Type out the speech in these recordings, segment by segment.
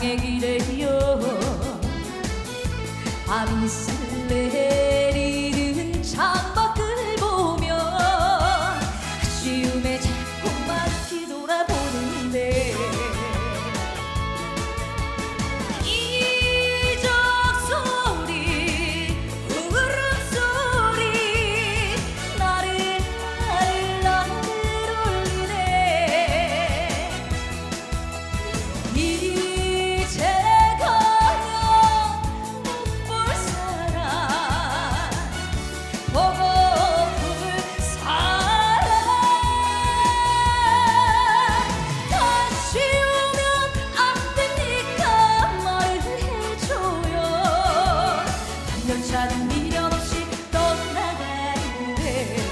차창에 기대요 밤이슬 내리는 창밖을 보며 아쉬움에 자꾸만 뒤돌아보는데 이적 소리 울음소리 나를 울리네 이제 가면 못 볼 사람 보고플 사람 다시 오면 안 되니까 말을 해줘요 반년차는 미련 없이 떠나가는데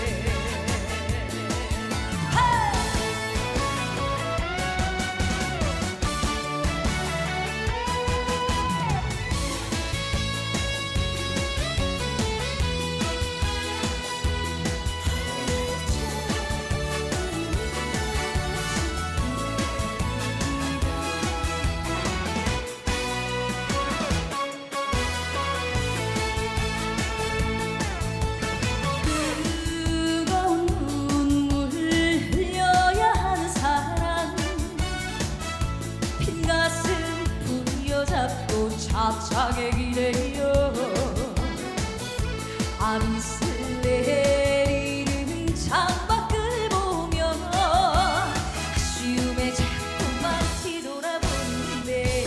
뜨거운 눈물 흘려야 하는 사랑 빈 가슴 부여잡고 차차게 기대요 밤이슬 내리는 창밖을 보며 아쉬움에 자꾸만 뒤돌아보는데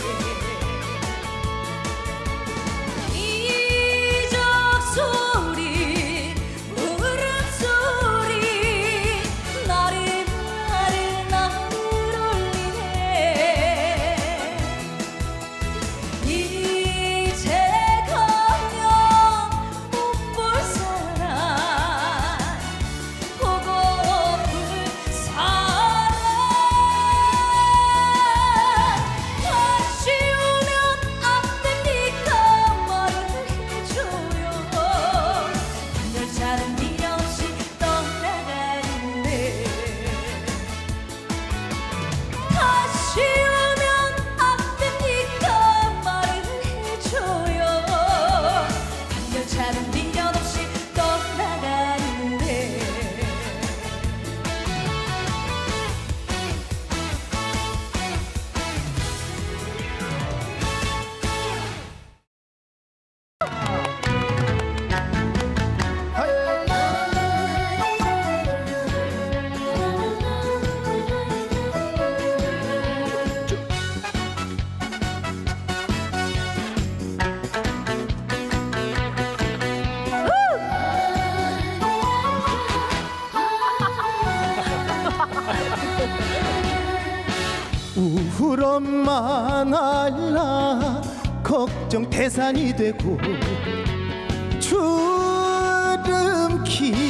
이적 소리 울음소리 나를 울리네 이제 가면 못 볼 사람 보고플 사람 다시 오면 안 되니까 말을 해줘요 반열차는 미련 없이 떠나가는데 다시 오면 안 되니까 말을 해줘요 반열차는 미련 없이 떠나가는데 우울 엄마 날라 걱정 태산이 되고 주름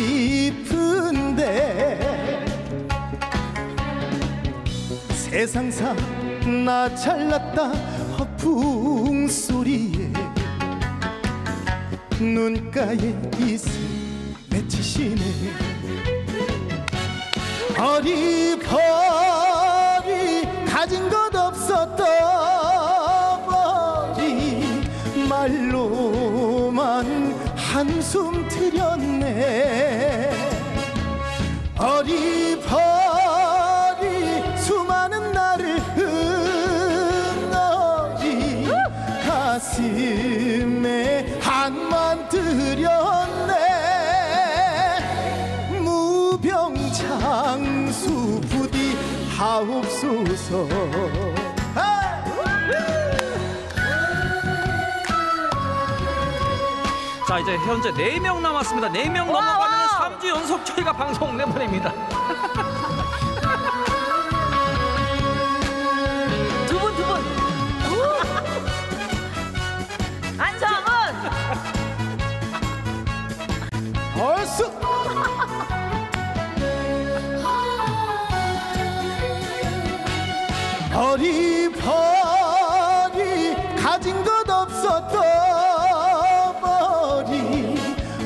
깊은데 세상사 나 잘났다 허풍 소리에 눈가에 이슬 맺히시네 어리버리 가진 것 없었던 버리 말로만 한숨 들였네 어리버리 수많은 나를 응어리 가슴에 한만 들였네 무병장수 부디 하옵소서 자 이제 현재 4명 남았습니다. 4명 넘어가면 3주 연속 저희가 방송 내보냅니다. 두 분 안성은 얼쑤 어리버리 가진 것 없었던 버리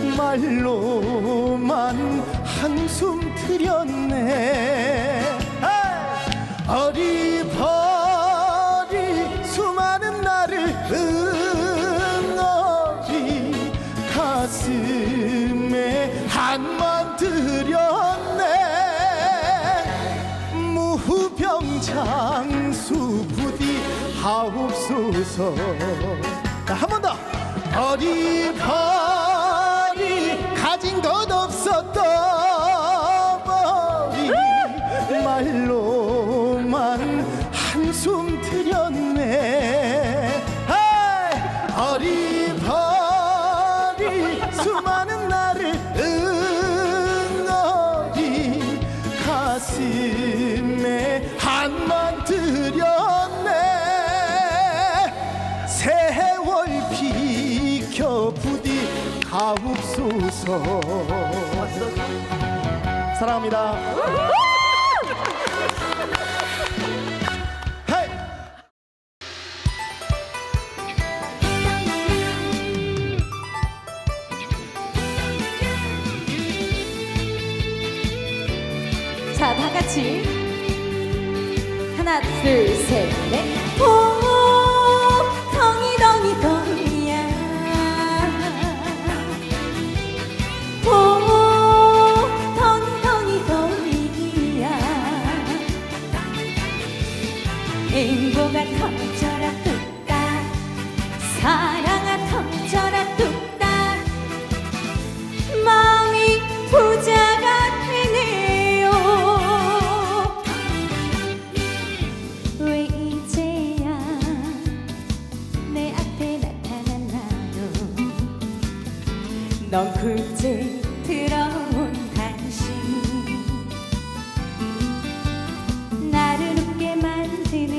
말로만 한숨 들였네 어리버리 수많은 향수 부디 하옵소서. 한 번 더. 어리버리 가진 것 없었던 머리 말로만 한숨 들였네. 어리버리 수많은 나를 응어리 가슴에 한만 들였네. 세월 비켜 부디 가옵소서. 사랑합니다. 헤이. 자, 다 같이 하나, 둘, 셋, 넷. 오, 덩이 덩이야. 오, 덩이 덩이야. 행복아 터져라 뚝딱, 사랑아 터져라 뚝딱. 마음이 부자가 되네요. 왜 이제야 내 앞에 나타났나요? 넌 굴째 들어온 당신, 나를 웃게 만드는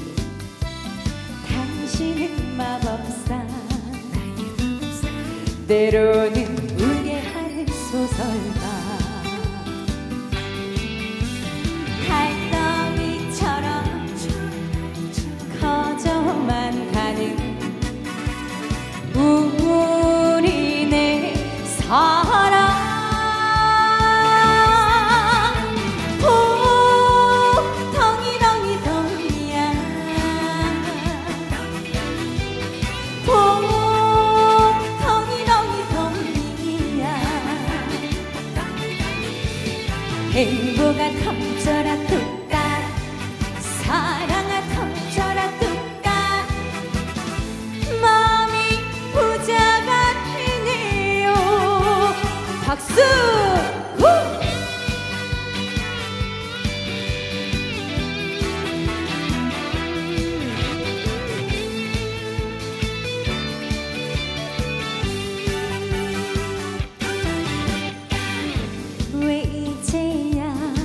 당신은 마법사, 때로는 울게 하는 소설가. 달덩이처럼 커져만 가는 우리네 사랑. 오, 덩이 덩이야. 오, 덩이 덩이야. 행복아 터져라 뚝딱, 사랑아 터져라 뚝딱. 마음이 부자가 되네요. 박수! 후! 왜 이제야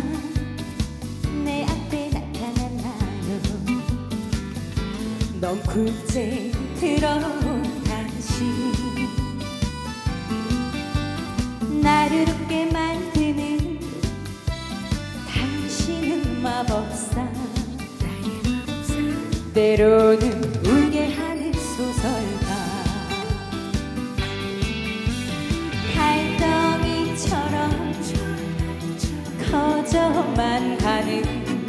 내 앞에 나타났나요? 넌 굴째 들어온 당신, 나를 웃게 만드는 당신은 마법사, 때로는 울게 하는 소설가. 달덩이처럼 커져만 가는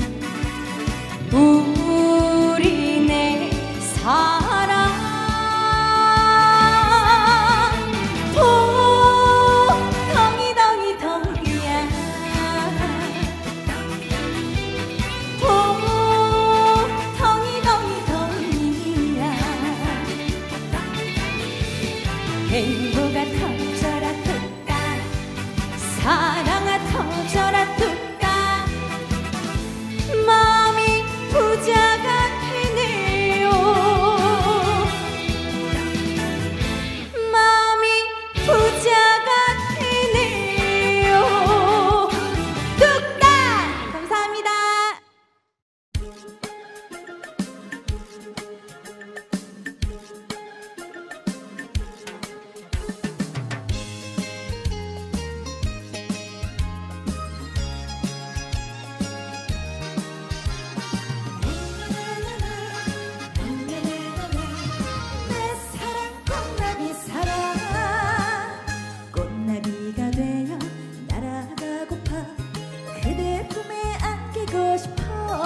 우리네 사랑. 오, 덩이 덩이야. 오, 덩이 덩이야. 행복아 터져라 뚝딱, 사랑아 터져라 뚝딱. 마음이 부자가 되네요. 마음이 부자가 되네요. 뚝딱! 감사합니다. 내 사랑 꽃나비 사랑, 꽃나비가 되어 날아가고파 그대 품에 안기고 싶어.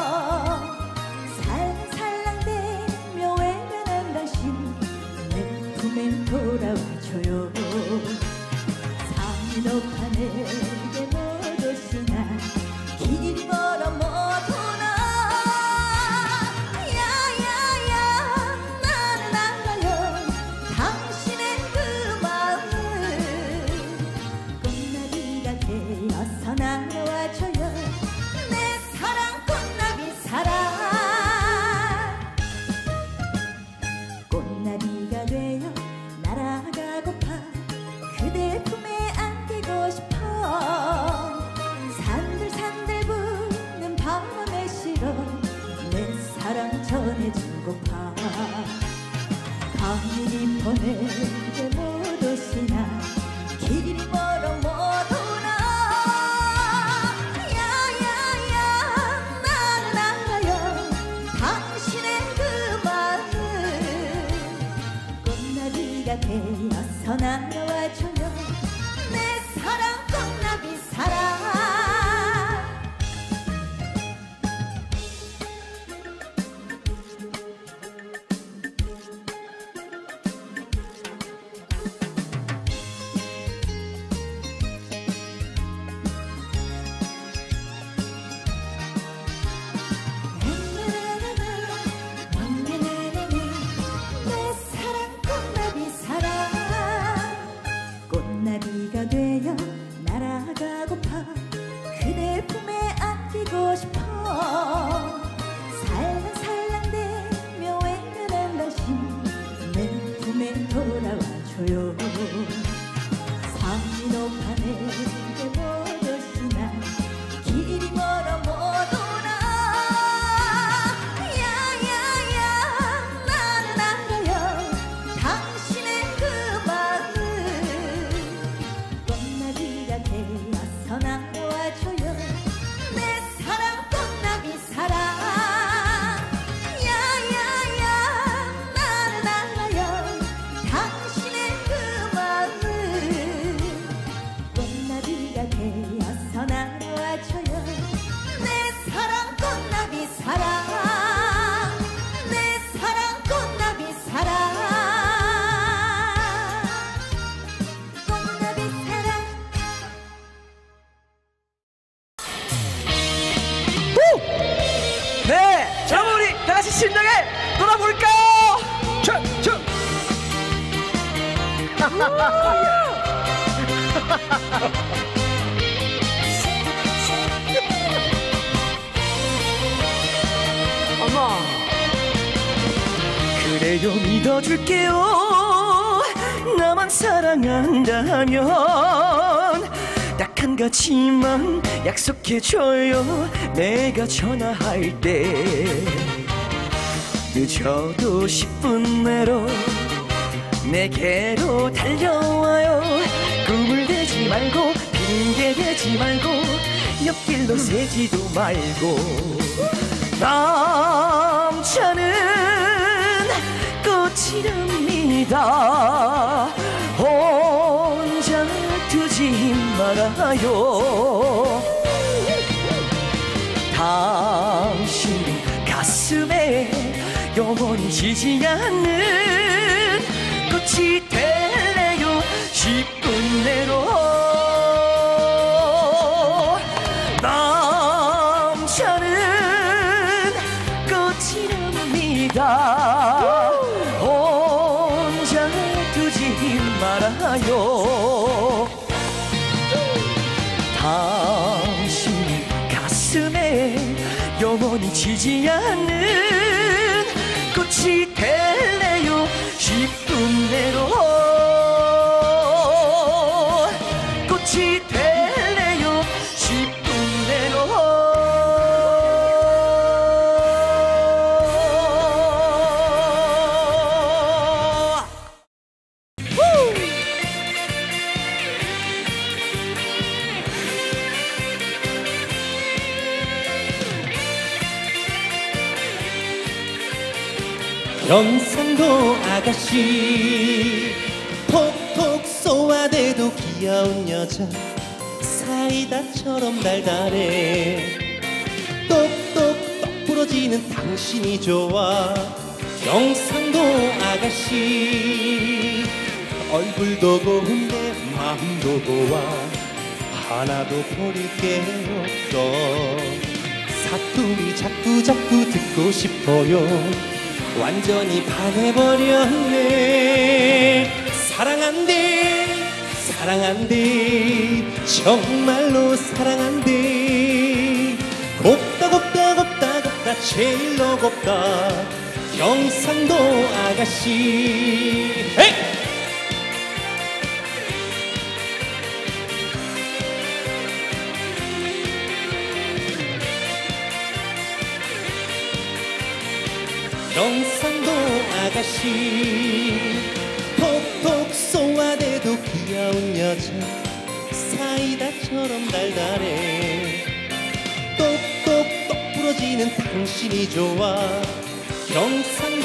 살랑살랑대며 외면한 당신 내 품에 돌아와줘요. 산이 높아 내게 못 오시나, 길이 멀어 못 오나. 보내게 못 오시나 길이 멀어 못 오나 야야야 나는 알아요 당신의 그 마음을 꽃나비가 되어서 날아와줘요 내 사랑 꽃나비 사랑 꽃나비가 되어 날아가고파 그대 품에 안기고 싶어 살랑살랑대며 외면한 당신 내 품에 돌아와줘요 산이 높아 내게 못 오시나 길이 멀어 못 오나 야야야 나는 알아요 당신의 그 마음을 꽃나비가 되어서 나와줘요 내 사랑 꽃나비 사랑 야야야 나는 알아요 당신의 그 마음을 꽃나비가 되어서 나와줘요 내 사랑 꽃나비 사랑 내 사랑 꽃나비 사랑 꽃나비 사랑 네, 자 우리 다 같이 신나게 놀아볼까요? 자. 어머. 그래요 믿어줄게요. 나만 사랑한다면 딱 한 가지만 약속해줘요. 내가 전화할 때 늦어도 10분 내로 내게로 달려와요. 꿈을 대지 말고 핑계 대지 말고 옆길로 새지도 말고 남자는 꽃이랍니다. 혼자 두지 말아요. 당신 가슴에 영원히 지지 않는 꽃이 될래요. 10분 내로 남자는 꽃이랍니다. 혼자 두지 말아요. 당신 가슴에 영원히 지지 않는 꽃이 될래요. 10분 내로 꽃이 될래요. 10분 내로 경상도 아가씨 톡톡 쏘아대도 귀여운 여자 사이다처럼 달달해 똑똑 떡 부러지는 당신이 좋아 경상도 아가씨 얼굴도 고운데 마음도 고와 하나도 버릴 게 없어 사투리 자꾸 듣고 싶어요 완전히 반해버렸네 사랑한대 정말로 사랑한대 곱다 제일로 곱다 경상도 아가씨 에이! 경상도 아가씨 여자 사이다처럼 달달해 똑똑똑 부러지는 당신이 좋아 경상도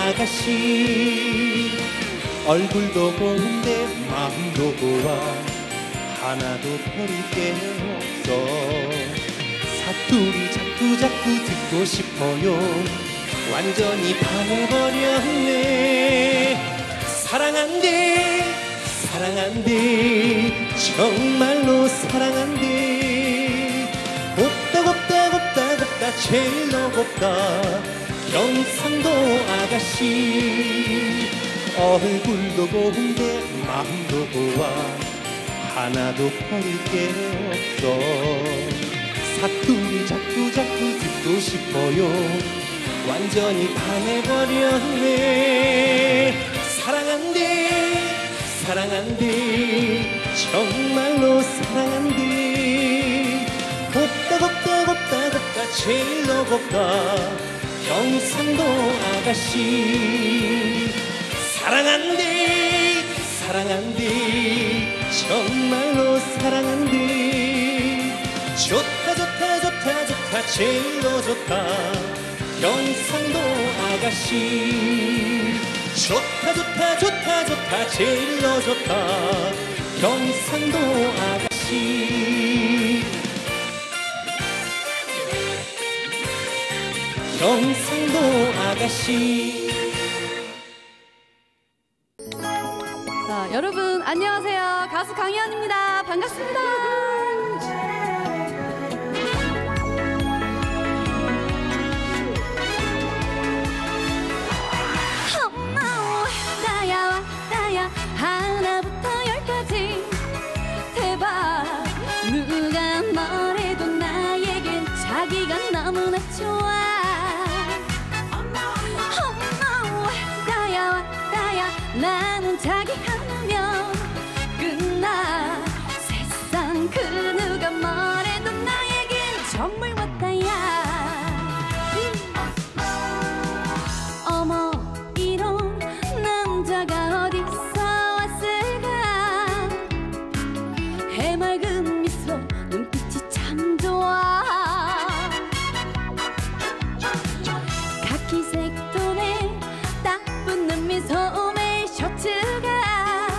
아가씨 얼굴도 고운데 마음도 고와 하나도 버릴 게 없어 사투리 자꾸자꾸 듣고 싶어요 완전히 반해버렸네 사랑한대 사랑한대 정말로 사랑한대 곱다 곱다 곱다 곱다 제일 너 곱다 경상도 아가씨 얼굴도 고운데 마음도 고와 하나도 버릴 게 없어 사투리 자꾸자꾸 듣고 싶어요 완전히 반해버렸네 사랑한대 사랑한대 정말로 사랑한대 곱다 곱다 곱다 곱다 제일 너 곱다 경상도 아가씨 사랑한대 사랑한대 정말로 사랑한대 좋다 좋다 좋다 좋다 제일 너 좋다 경상도 아가씨 좋다 좋다 좋다 좋다 제일 너 좋다 경상도 아가씨 경상도 아가씨 자, 여러분 안녕하세요. 가수 강희연입니다. 반갑습니다. 하나부터 열까지 대박 누가 뭐래도 나에겐 자기가 너무나 좋아 왔다야 왔다야 나는 자기 하나면 끝나 세상 그 누가 뭐래도 나에겐 정말 왔다야 어머 이런 남자가 어딨어 해맑은 미소 눈빛이 참 좋아 카키색 톤에 딱 붙는 미소의 셔츠가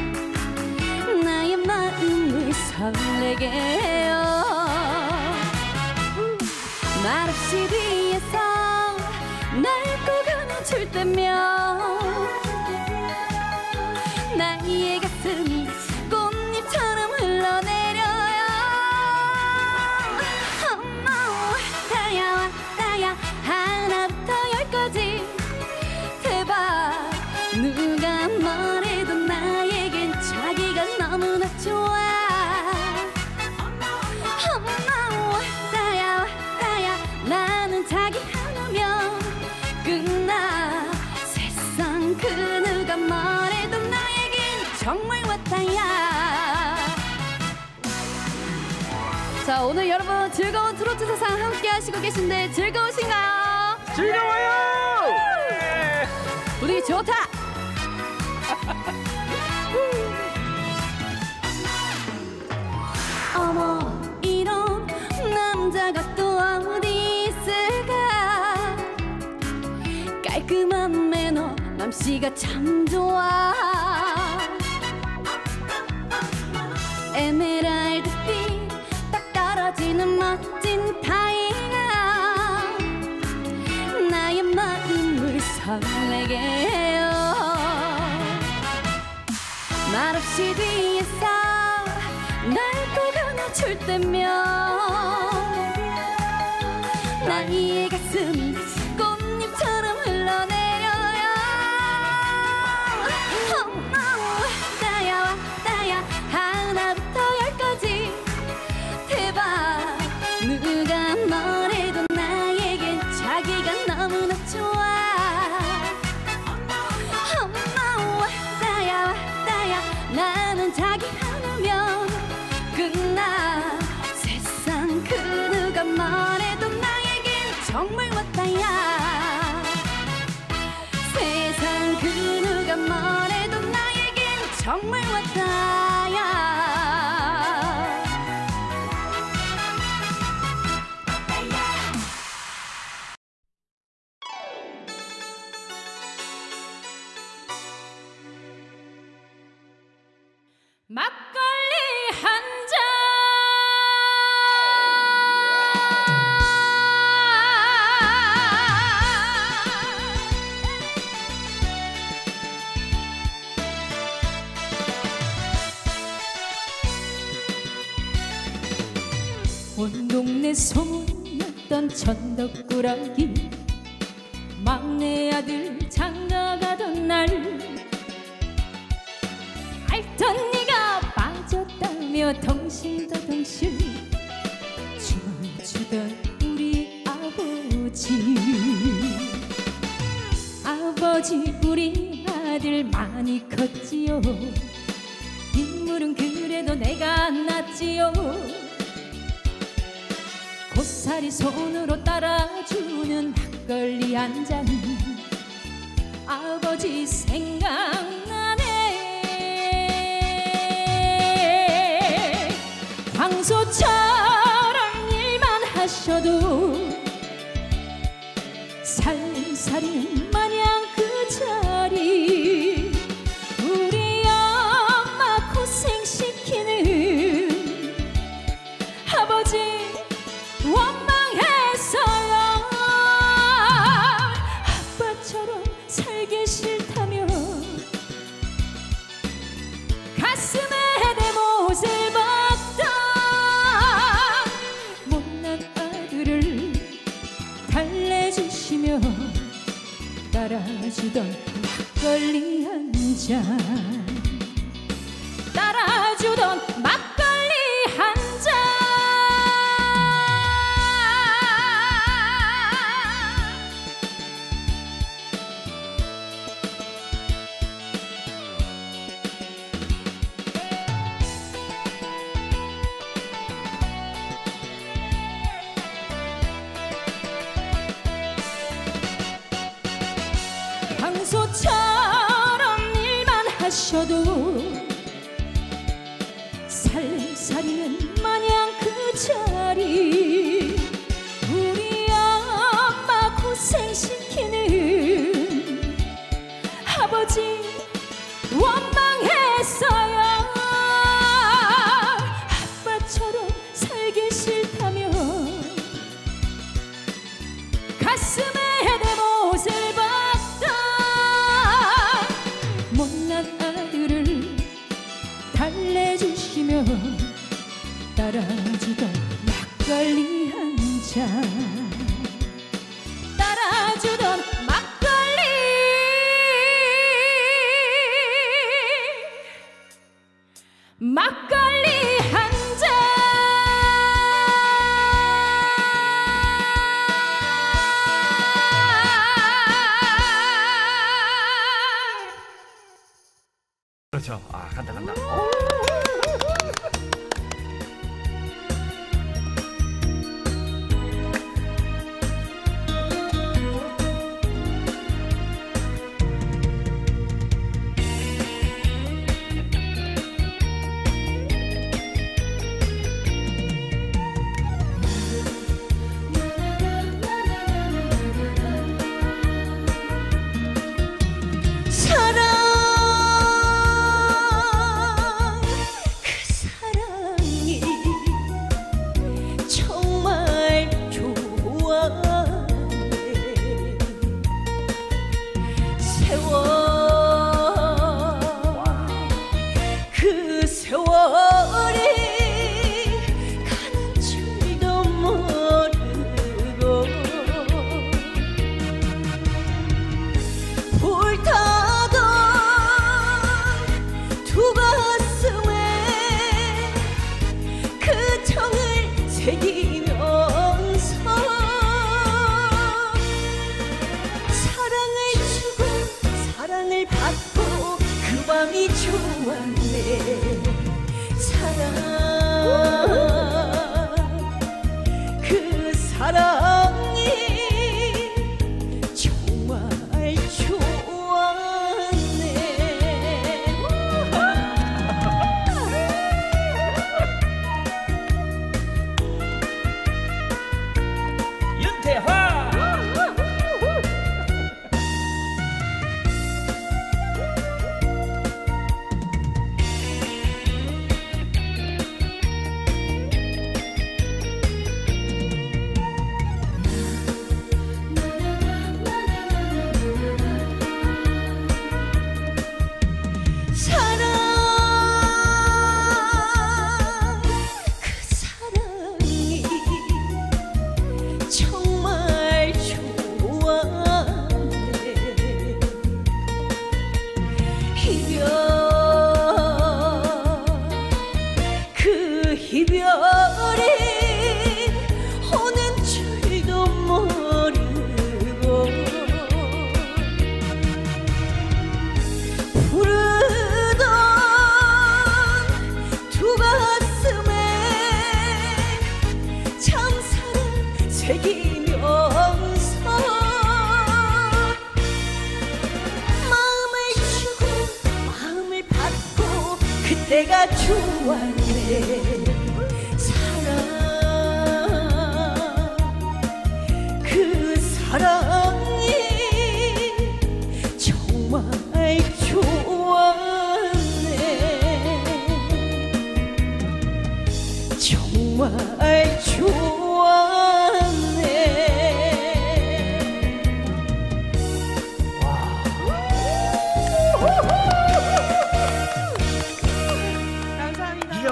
나의 마음을 설레게 해요 말없이 뒤에서 날 꼭 안아줄 때면 나의 가슴이 꽃잎처럼 흘러내려요 왔다야 왔다야 하나부터 열까지 대박 누가 뭐래도 나에겐 자기가 너무나 좋아 왔다야 왔다야 나는 자기 하나면 끝나 세상 그 누가 뭐래도 나에겐 정말 왔다야 자 오늘 여러분 즐거운 트로트 세상 함께 하시고 계신데 즐거우신가요? 즐거워요 분위기 좋다 어머 이런 남자가 또 어디 있을까 깔끔한 매너 맘씨가 참 좋아 에메랄드빛 딱 떨어지는 멋진 타이가 나의 마음을 설레게 해요 말없이 뒤에서 날 꼭 안아줄 때면 나의 가슴이 꽃잎처럼 흘러내려요 왔다야 왔다야 하나부터 열까지 대박 누가 뭐래도 나에겐 자기가 너무나 좋아 왔다야 왔다야 나는 자기 하나면 끝나 세상 그 누가 뭐래도 나에겐 정말 왔다야 세상 그 누가 뭐래도 나에겐 정말 왔다야 막걸리 한 잔. 온 동네 소문났던 천덕꾸러기 막내 아들 장가가던 날 알던 네가 빠졌다며 덩실더덩실 춤추던 우리 아버지 우리 아들 많이 컸지요. 인물은 그래도 내가 낫지요. 고사리 손으로 따라주는 막걸리 한 잔 아버지 생각나네. 황소처럼 일만 하셔도 살림살이는 마냥 그 자리 우리 엄마 고생시키는 아버지 원망했어요. 아빠처럼 살기 싫다며 가슴에 내 못을 박다 못난 아들을 달래주시며 따라주던 막걸리 한 잔 따라주던 막걸리 한 잔. 황소처럼 일만 하셔도 살림살이는 마냥 그 자리 우리 엄마 고생시키는 아버지 원망했어요. 아빠처럼 살기 싫다며 가슴에 내 못을 박다 못난 아들을 달래주시며 따라주던 막걸리 한 잔 따라주던 막걸리 한 잔. 그렇죠. 아, 간다. 그때가 좋았네. 사랑 그 사랑이 정말 좋았네. 정말 좋았네. 감사합니다. 이야.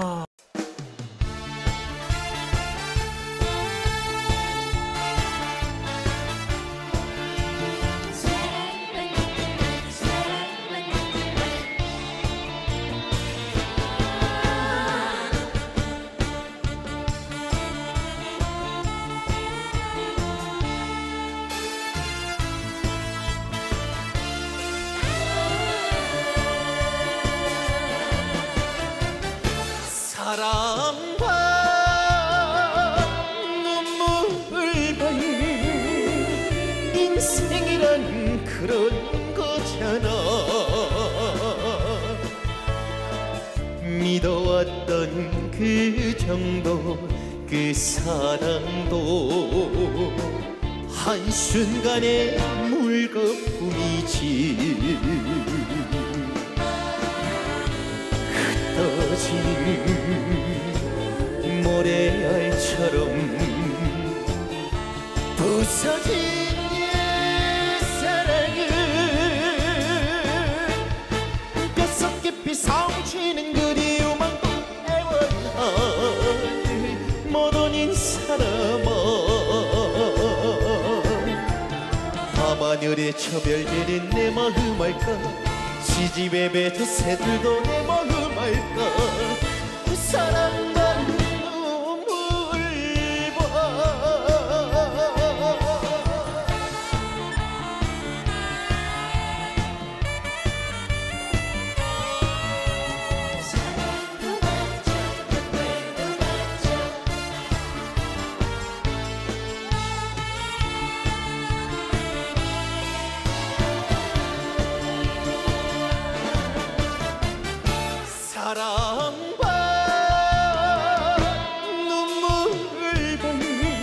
사랑과 눈물을 봐요. 인생이란 그런 거잖아. 믿어왔던 그 정도 그 사랑도 한순간의 물거품이지. 흩어진 모래알처럼 부서진 옛사랑은 뼛속 깊이 사무치는 그리움만큼 애원한 못 오는 사람아. 밤하늘에 처별되는 내 마음 알까. 시집에 뱉어 새들도 내 마음 알까. 그 사랑만 눈물 봐. 사랑과 눈물을 봐요.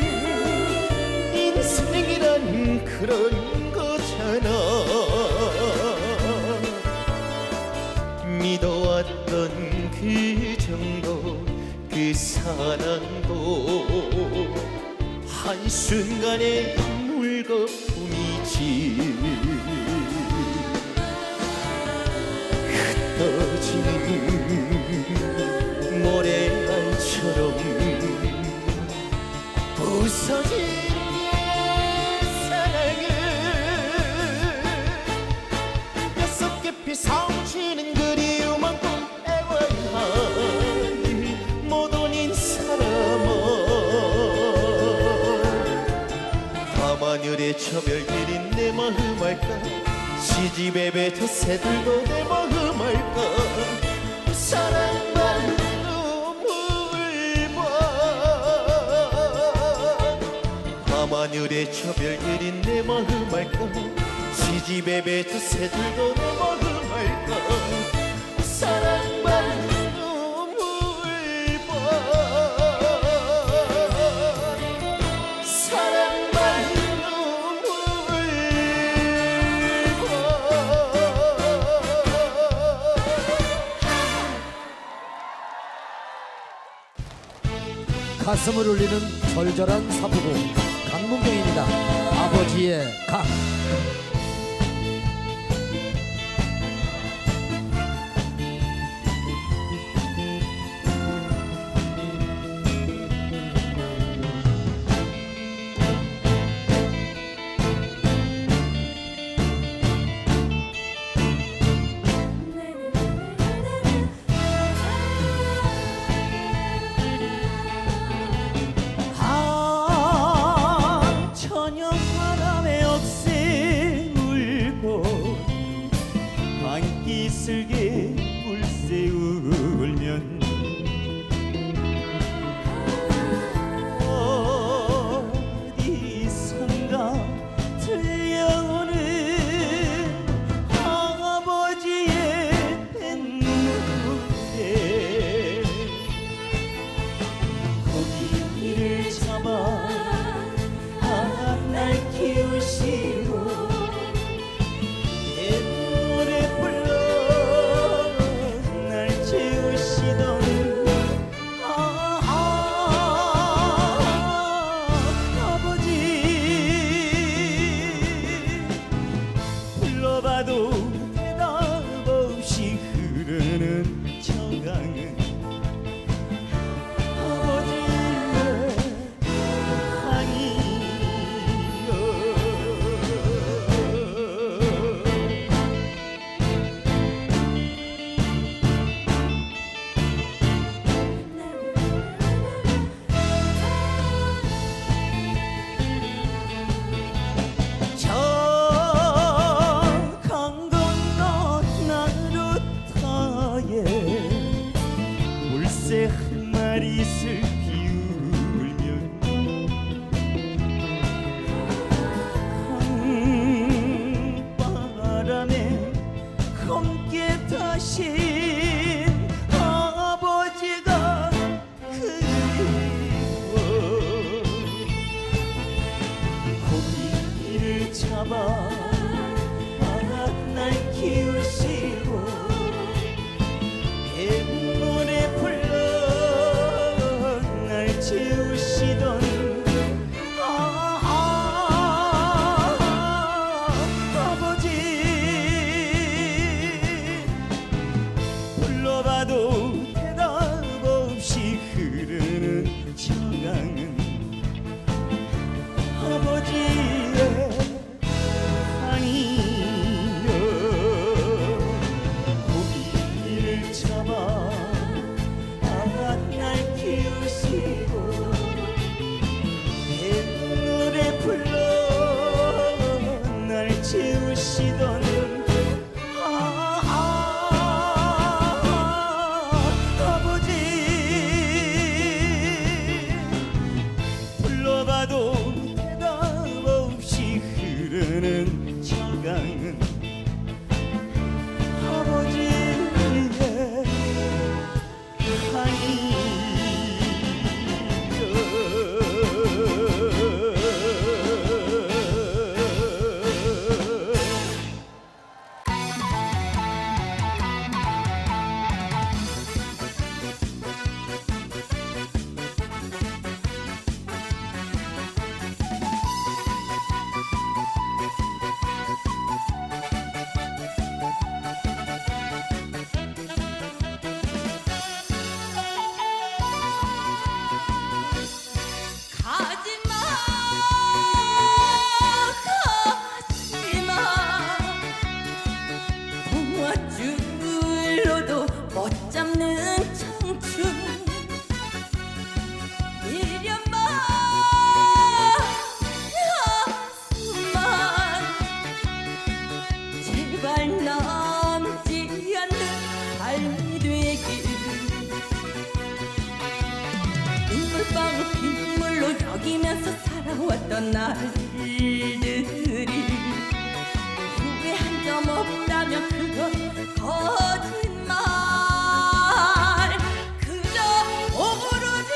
인생이란 그런 거잖아. 믿어왔던 그 정도 그 사랑도 한순간의 물거품이지. 흩어지는 모래알처럼 부서진 옛사랑은 뼛속 깊이 사무치는 그리움만큼 애원한 못 오는 사람아. 밤하늘에 처별되는 내 마음 알까. 시집에 뱉어 새들도 내 마음 알까. 사랑만 눈물 봐. 밤하늘에 처별되는 내 마음 알까. 시집에 뱉어 새들도 내 마음 알까. 사랑만 눈물 봐. 사랑만 가슴을 울리는 절절한 사부곡 강문경입니다. 아버지의 강. 이슬게 물새 울면 어디선가 들려오는 아버지의 뱃눈 불러봐도 대답 없이 흐르는 저 강은 아버지의 아니여. 고기를 잡아 날 키우시고 노래 불러 날 채우시던 아버지. 불러봐도 대답 없이 흐르는 저 강은 아버지의 아니. 동화줄로도 못 잡는 청춘 미련만 가슴만 제발 남지 않는 삶이 되길. 눈물방울 빗물로 여기면서 살아왔던 날들이 후회한 점 없다면 그건 거짓말. 그저 오로지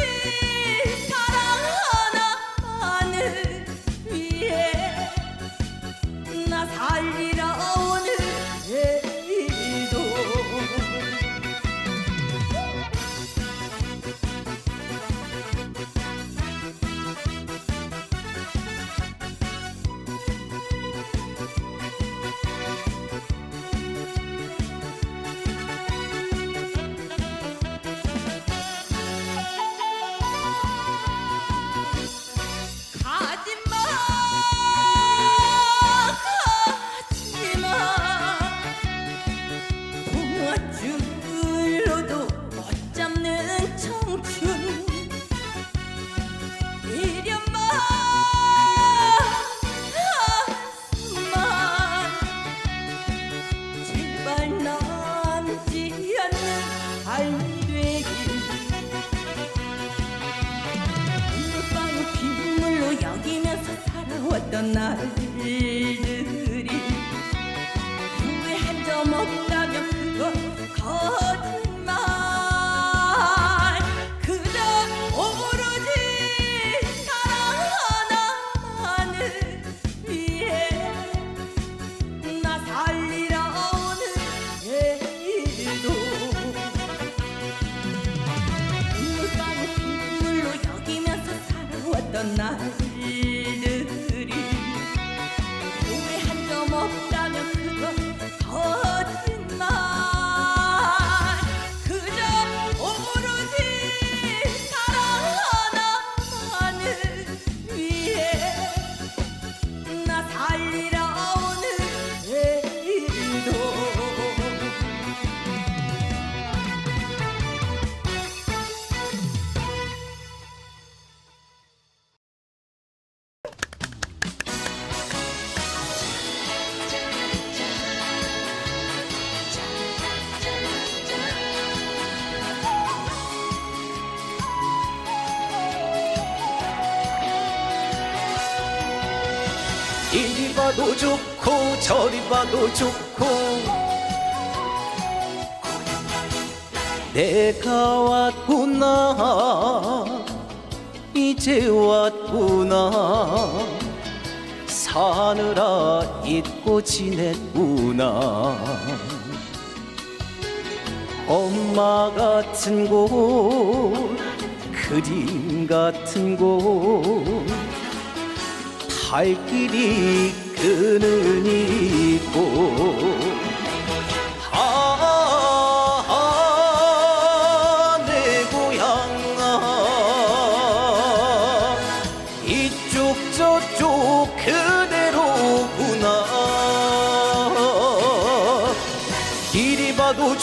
사랑 하나만을 위해 나 살리러 오는 내일도. 동화줄로도 못 잡는 청춘 미련만 가슴만 제발 남지 않는 삶이 되길. 눈물방울 빗물로 여기면서 살아왔던 날들이 후회한 점 없다면 그건 거짓말. 그저 오로지 사랑 하나만을 위해 나 살리러 오는 내일도. 눈물방울 빗물로 여기면서 살아왔던 날들이 후회한 점 없다면 그건 거짓말. 그저 오로지 사랑 하나만을 위해 나 살리러 오는 내일도. 이리 봐도 좋고 저리 봐도 좋고 내가 왔구나 이제 왔구나 사느라 잊고 지냈구나 엄마 같은 곳 그림 같은 곳 갈 길이 끄는 이곳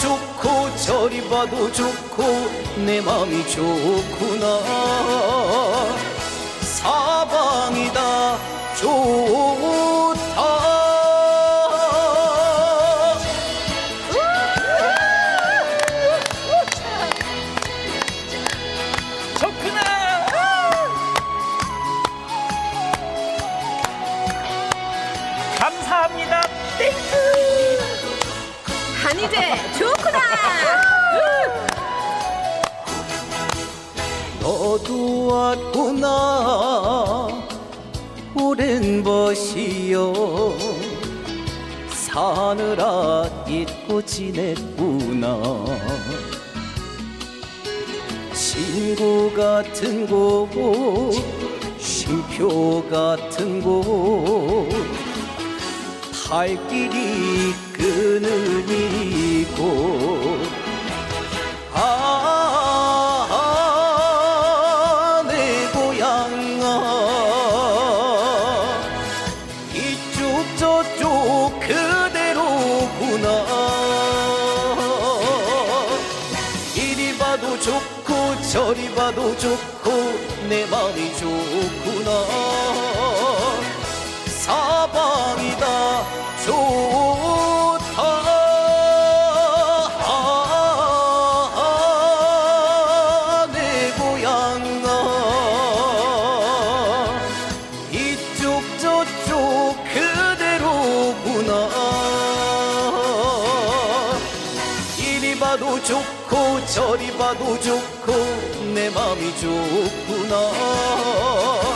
좋고 저리 봐도 좋고 내 맘이 좋구나. 사방이다 좋다. 감사합니다. 한이제 좋구나. 너도 왔구나. 오랜 벗이여 사느라 잊고 지냈구나. 친구 같은 곳 쉼표 같은 곳 갈 길이 끄는 이곳. 내 고향아 이쪽 저쪽 그대로구나. 이리 봐도 좋고 저리 봐도 좋고 내 맘이 좋구나. 사방이다 좋다. 내 고향아 이쪽 저쪽 그대로구나. 이리 봐도 좋고 저리 봐도 좋고 내 맘이 좋구나.